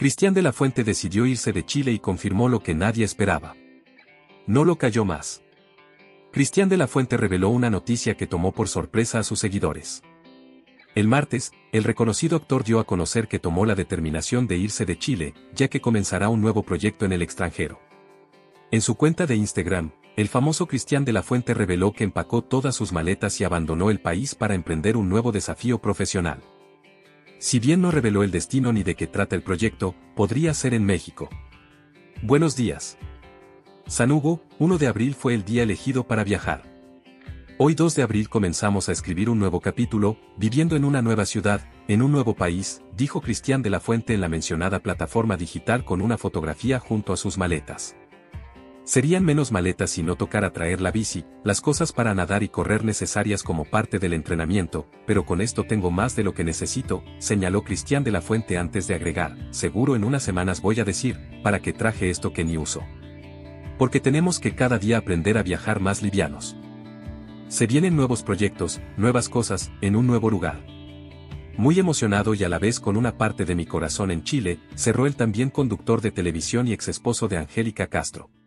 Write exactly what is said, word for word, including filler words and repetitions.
Cristian de la Fuente decidió irse de Chile y confirmó lo que nadie esperaba. No lo cayó más. Cristian de la Fuente reveló una noticia que tomó por sorpresa a sus seguidores. El martes, el reconocido actor dio a conocer que tomó la determinación de irse de Chile, ya que comenzará un nuevo proyecto en el extranjero. En su cuenta de Instagram, el famoso Cristian de la Fuente reveló que empacó todas sus maletas y abandonó el país para emprender un nuevo desafío profesional. Si bien no reveló el destino ni de qué trata el proyecto, podría ser en México. Buenos días. San Hugo, primero de abril fue el día elegido para viajar. Hoy dos de abril comenzamos a escribir un nuevo capítulo, viviendo en una nueva ciudad, en un nuevo país, dijo Cristian de la Fuente en la mencionada plataforma digital con una fotografía junto a sus maletas. Serían menos maletas si no tocara traer la bici, las cosas para nadar y correr necesarias como parte del entrenamiento, pero con esto tengo más de lo que necesito, señaló Cristian de la Fuente antes de agregar, seguro en unas semanas voy a decir, ¿para qué traje esto que ni uso? Porque tenemos que cada día aprender a viajar más livianos. Se vienen nuevos proyectos, nuevas cosas, en un nuevo lugar. Muy emocionado y a la vez con una parte de mi corazón en Chile, cerró el también conductor de televisión y exesposo de Angélica Castro.